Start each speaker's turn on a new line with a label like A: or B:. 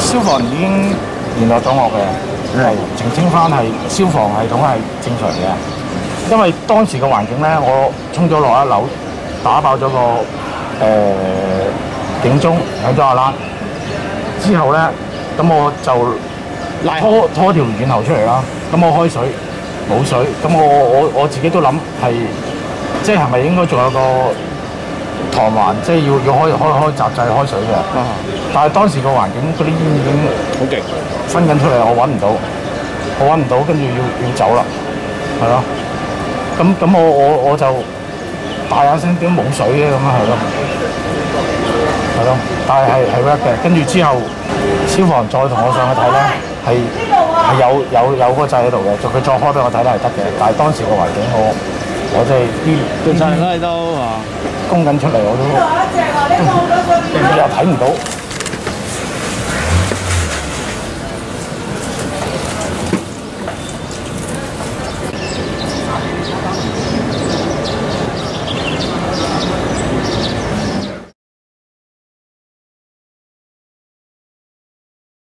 A: 消防已經聯絡咗我嘅，係澄清翻係消防系統係正常嘅。因為當時嘅環境咧，我衝咗落一樓，打爆咗個警鐘，響咗alarm之後咧，咁我就拖條軟喉出嚟啦。咁我開水冇水，咁我自己都諗係，即係咪應該仲有個堂環，即係要開閘掣開水嘅。但係當時個環境嗰啲煙已經好勁，分緊出嚟，我揾唔到，跟住要走啦，係咯。咁我就大眼聲點冇水嘅咁啊，係咯，但係 work 嘅。跟住之後消防再同我上去睇咧，係有個掣喺度嘅，佢再開俾我睇咧係得嘅。但係當時個環境我即係啲
B: 盡晒力啦，你都
A: 供緊出嚟，我都又睇唔到。